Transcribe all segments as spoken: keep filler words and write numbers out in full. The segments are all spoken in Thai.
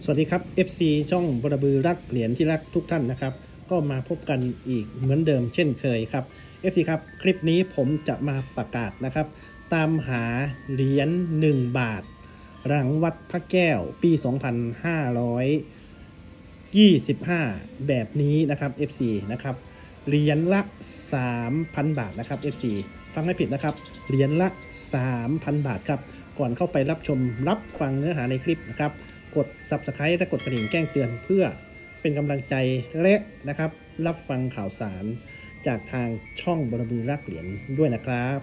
สวัสดีครับ เอฟ ซี ช่องบรบือรักเหรียญที่รักทุกท่านนะครับก็มาพบกันอีกเหมือนเดิมเช่นเคยครับ เอฟ ซี ครับคลิปนี้ผมจะมาประกาศนะครับตามหาเหรียญหนึ่งบาทหลังวัดพระแก้วปีสองพันห้าร้อยยี่สิบห้าแบบนี้นะครับ เอฟ ซี นะครับเหรียญละ สามพัน บาทนะครับ เอฟ ซี ฟังไม่ผิดนะครับเหรียญละ สามพัน บาทครับก่อนเข้าไปรับชมรับฟังเนื้อหาในคลิปนะครับกด ซับสไครบ์ และกดกระดิ่งแจ้งเตือนเพื่อเป็นกำลังใจและนะครับรับฟังข่าวสารจากทางช่องบรบือรักเหรียญด้วยนะครับ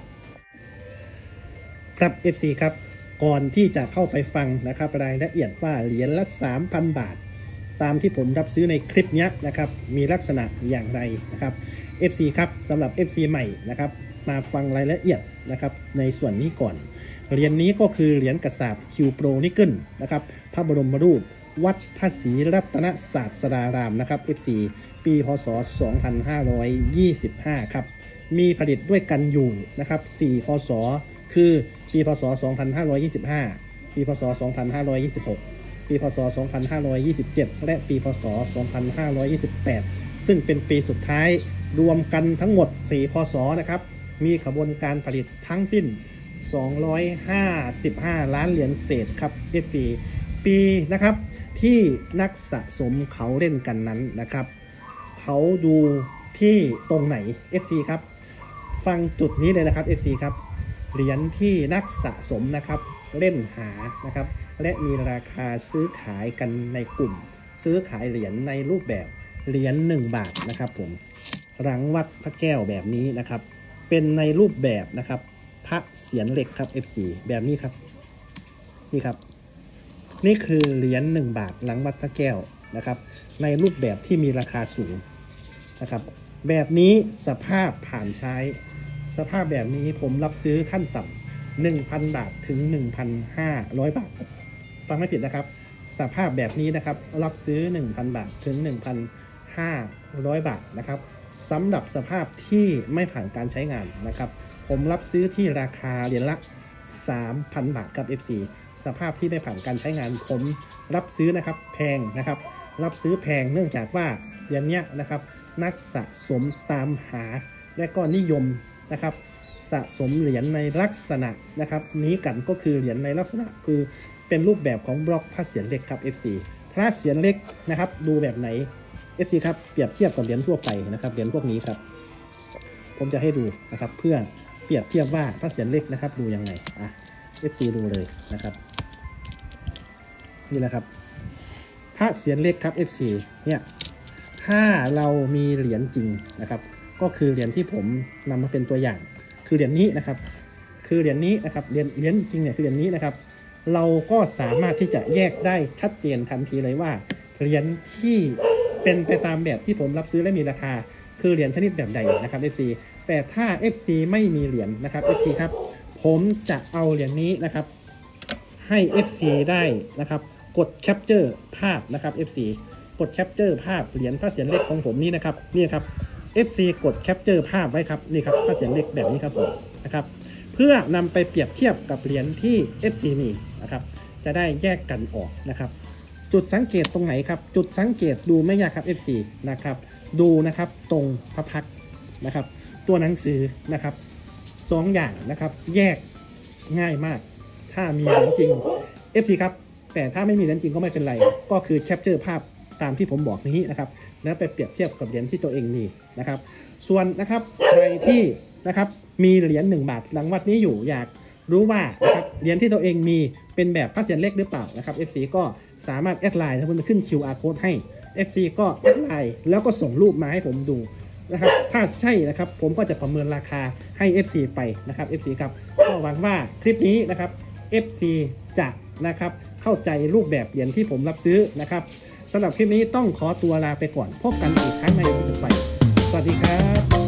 ครับ เอฟ ซี ครับก่อนที่จะเข้าไปฟังนะครับรายละเอียดว่าเหรียญละ สามพัน บาทตามที่ผมรับซื้อในคลิปนี้นะครับมีลักษณะอย่างไรนะครับ เอฟ ซี ครับสำหรับ เอฟ ซี ใหม่นะครับมาฟังรายละเอียดนะครับในส่วนนี้ก่อนเหรียญ นี้ก็คือเหรียญกระสาบคิวโปรนิกเกิลนะครับพระบรมรูปวัดพระศรีรัตนศาสดารามนะครับ เอฟ ซี ปีพ.ศ. สองพันห้าร้อยยี่สิบห้าครับมีผลิตด้วยกันอยู่นะครับสี่พ.ศ. คือปีพ.ศ. สองพันห้าร้อยยี่สิบห้าปีพ.ศ. สองพันห้าร้อยยี่สิบหกปีพ.ศ. สองพันห้าร้อยยี่สิบเจ็ดและปีพ.ศ. สองพันห้าร้อยยี่สิบแปดซึ่งเป็นปีสุดท้ายรวมกันทั้งหมดสี่พ.ศ. นะครับมีขบวนการผลิตทั้งสิ้นสองร้อยห้าสิบห้าล้านเหรียญเศษครับ เอฟ ซี ปีนะครับที่นักสะสมเขาเล่นกันนั้นนะครับเขาดูที่ตรงไหน เอฟ ซี ครับฟังจุดนี้เลยนะครับ เอฟ ซี ครับเหรียญที่นักสะสมนะครับเล่นหานะครับและมีราคาซื้อขายกันในกลุ่มซื้อขายเหรียญในรูปแบบเหรียญหนึ่งบาทนะครับผมหลังวัดพระแก้วแบบนี้นะครับเป็นในรูปแบบนะครับพระเศียรเหล็กครับ เอฟ ซี แบบนี้ครับนี่ครับนี่คือเหรียญหนึ่งบาทหลังวัดพระแก้วนะครับในรูปแบบที่มีราคาสูงนะครับแบบนี้สภาพผ่านใช้สภาพแบบนี้ผมรับซื้อขั้นต่ำ หนึ่งพัน บาทถึง หนึ่งพันห้าร้อย บาทฟังไม่ผิดนะครับสภาพแบบนี้นะครับรับซื้อ หนึ่งพัน บาทถึง หนึ่งพันห้าร้อย บาทนะครับสำหรับสภาพที่ไม่ผ่านการใช้งานนะครับผมรับซื้อที่ราคาเหรียญละ สามพัน บาทครับ เอฟ ซี สภาพที่ไม่ผ่านการใช้งานผมรับซื้อนะครับแพงนะครับรับซื้อแพงเนื่องจากว่าเหรียญเนี้ยนะครับนักสะสมตามหาและก็นิยมนะครับสะสมเหรียญในลักษณะนะครับนี้กันก็คือเหรียญในลักษณะคือเป็นรูปแบบของบล็อกพระเศียรเหล็กครับ เอฟ ซี พระเศียรเหล็กนะครับดูแบบไหน เอฟ ซี ครับเปรียบเทียบกับเหรียญทั่วไปนะครับเหรียญพวกนี้ครับผมจะให้ดูนะครับเพื่อเปรียบเทียบว่าพระเศียรเหล็กนะครับดูยังไงอ่ะ เอฟ ซี ดูเลยนะครับนี่แหละครับพระเศียรเหล็กครับ เอฟ ซี เนี่ยถ้าเรามีเหรียญจริงนะครับก็คือเหรียญที่ผมนำมาเป็นตัวอย่างคือเหรียญนี้นะครับคือเหรียญนี้นะครับเหรียญเหรียญจริงเนี่ยคือเหรียญนี้นะครับเราก็สามารถที่จะแยกได้ชัดเจนทันทีเลยว่าเหรียญที่เป็นไปตามแบบที่ผมรับซื้อและมีราคาคือเหรียญชนิดแบบใดนะครับ เอฟ ซี แต่ถ้า เอฟ ซี ไม่มีเหรียญนะครับ เอฟ ซี ครับผมจะเอาเหรียญนี้นะครับให้ เอฟ ซี ได้นะครับกดแคปเจอร์ภาพนะครับ เอฟ ซี กดแคปเจอร์ภาพเหรียญพระเศียรเหล็กของผมนี่นะครับนี่ครับ เอฟ ซี กดแคปเจอร์ภาพไว้ครับนี่ครับพระเศียรเหล็กแบบนี้ครับผมนะครับเพื่อนำไปเปรียบเทียบกับเหรียญที่ เอฟ ซี มีนะครับจะได้แยกกันออกนะครับจุดสังเกตตรงไหนครับจุดสังเกตดูไม่ยากครับ เอฟ ซี นะครับดูนะครับตรงพระพักตร์นะครับตัวหนังสือนะครับสองอย่างนะครับแยกง่ายมากถ้ามีเหรียญจริง เอฟ ซี ครับแต่ถ้าไม่มีเหรียญจริงก็ไม่เป็นไรก็คือแคปเจอร์ภาพตามที่ผมบอกนี้นะครับแล้วไปเปรียบเทียบกับเหรียญที่ตัวเองมีนะครับส่วนนะครับใครที่นะครับมีเหรียญหนึ่งบาทหลังวัดนี้อยู่อยากรู้ว่านะครับเหรียญที่ตัวเองมีเป็นแบบพระเศียรเหล็กหรือเปล่านะครับ เอฟ ซี ก็สามารถแอดไลน์ถ้าคุณจะขึ้น คิว อาร์ Code ให้ เอฟ ซี ก็แอดไลน์แล้วก็ส่งรูปมาให้ผมดูนะครับถ้าใช่นะครับผมก็จะประเมินราคาให้ เอฟ ซี ไปนะครับ เอฟ ซี ครับก็หวังว่าคลิปนี้นะครับ เอฟ ซี จะนะครับเข้าใจรูปแบบเหรียญที่ผมรับซื้อนะครับสำหรับคลิปนี้ต้องขอตัวลาไปก่อนพบกันอีกครั้งในคลิปต่อไปสวัสดีครับ